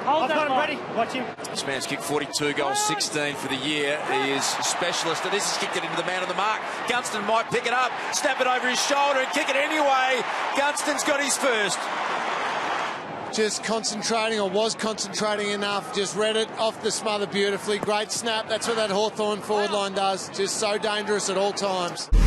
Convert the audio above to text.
I've got him ready. Watch him. This man's kicked 42 goals, 16 for the year. He is a specialist, and this has kicked it into the man on the mark. Gunston might pick it up, snap it over his shoulder and kick it anyway. Gunston's got his first. Just concentrating, or was concentrating enough, just read it off the smother beautifully. Great snap. That's what that Hawthorn forward line does. Just so dangerous at all times.